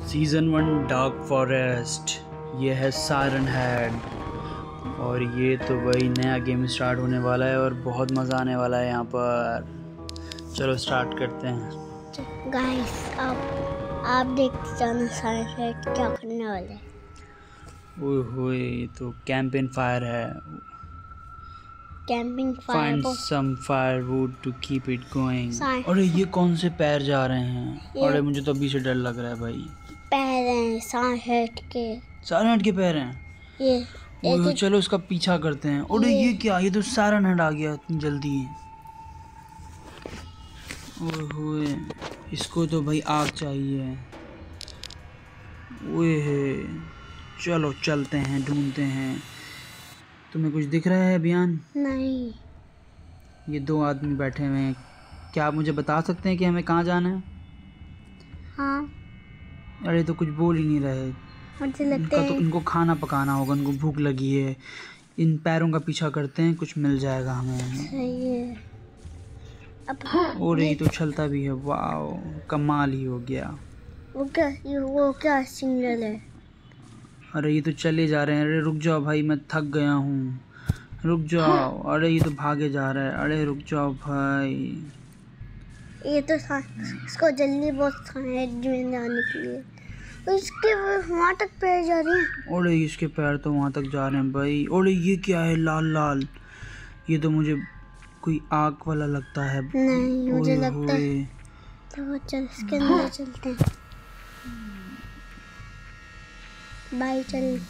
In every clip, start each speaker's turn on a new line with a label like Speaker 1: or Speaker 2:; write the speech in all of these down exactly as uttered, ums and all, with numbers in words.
Speaker 1: Season one dark forest, ये है siren head. और ये तो वही नया गेम स्टार्ट होने वाला है और बहुत मज़ा आने वाला है यहाँ पर। चलो स्टार्ट करते हैं।
Speaker 2: गाइस आप आप देखते जाना सायरन हेड क्या करने वाले हैं।
Speaker 1: ओए होए, तो कैंपिंग फायर है।
Speaker 2: Camping fire
Speaker 1: find some firewood to keep it going.
Speaker 2: Sign-
Speaker 1: अरे ये कौन से पैर जा रहे हैं?
Speaker 2: ये-
Speaker 1: अरे मुझे तो अभी से डर लग रहा है भाई।
Speaker 2: पैर हैं सायरन हेड के।
Speaker 1: सायरन हेड के पैर हैं।
Speaker 2: ये
Speaker 1: ओए
Speaker 2: एक
Speaker 1: चलो इसका पीछा करते हैं। अरे
Speaker 2: ये-
Speaker 1: ये क्या, ये तो सायरन हेड आ गया इतनी जल्दी। ओए होए, इसको तो भाई आग चाहिए। ओए है, चलो चलते हैं, ढूंढते हैं। तुम्हें कुछ दिख रहा है अभियान?
Speaker 2: नहीं।
Speaker 1: ये दो आदमी बैठे हुए हैं। क्या आप मुझे बता सकते हैं कि हमें कहाँ जाना है?
Speaker 2: हाँ
Speaker 1: अरे तो कुछ बोल ही नहीं रहे।
Speaker 2: मुझे लगता
Speaker 1: इनका तो
Speaker 2: है
Speaker 1: इनको खाना पकाना होगा, इनको भूख लगी है। इन पैरों का पीछा करते हैं, कुछ मिल जाएगा हमें।
Speaker 2: सही है। अब
Speaker 1: और ये तो चलता भी है। वाओ, कमाल ही हो गया।
Speaker 2: वो क्या ये वो क्या सिग्नल है?
Speaker 1: अरे ये तो चले जा रहे हैं। अरे रुक जाओ भाई, मैं थक गया हूँ, रुक जाओ। अरे ये तो भागे जा रहा है। अरे रुक जाओ भाई।
Speaker 2: ये तो सा- इसको जल्दी बहुत सायरन में जाने के लिए उसके वहाँ तक पैर जा रहे हैं।
Speaker 1: अरे इसके पैर तो वहाँ तक जा रहे हैं भाई। अरे ये क्या है लाल लाल? ये तो मुझे कोई आग वाला लगता है।
Speaker 2: नहीं मुझे
Speaker 1: ओए
Speaker 2: लगता है
Speaker 1: होए।
Speaker 2: तो चल इसके अंदर चलते हैं। बाय चल।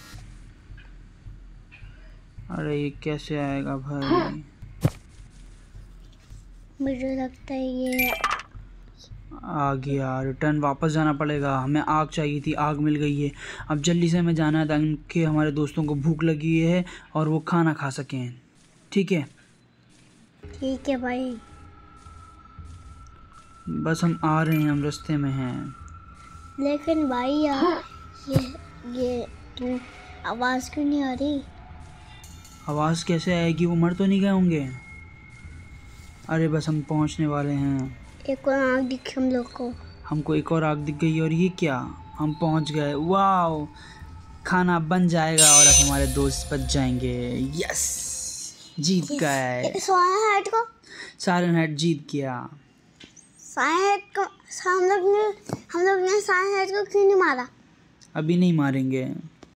Speaker 1: अरे ये कैसे आएगा भाई?
Speaker 2: मुझे लगता है ये
Speaker 1: आ गया। रिटर्न वापस जाना पड़ेगा। हमें आग चाहिए थी, आग मिल गई है। अब जल्दी से हमें जाना है ताकि हमारे दोस्तों को भूख लगी है और वो खाना खा सकें। ठीक है
Speaker 2: ठीक है भाई।
Speaker 1: बस हम आ रहे हैं, हम रास्ते में हैं।
Speaker 2: लेकिन भाई यार ये ये तू आवाज़ क्यों नहीं आ रही?
Speaker 1: आवाज़ कैसे आएगी? वो मर तो नहीं गए होंगे? अरे बस हम पहुंचने वाले हैं।
Speaker 2: एक और आग दिखी हम लोग को।
Speaker 1: हमको एक और आग दिख गई। और ये क्या, हम पहुंच गए। वाओ, खाना बन जाएगा और अब हमारे दोस्त बच जाएंगे। यस, जीत गए।
Speaker 2: सायरन हेड को
Speaker 1: सायरन हेड जीत गया।
Speaker 2: सायरन हेड को हम लोग ने हम लोग ने सायरन हेड को क्यों नहीं मारा?
Speaker 1: अभी नहीं मारेंगे।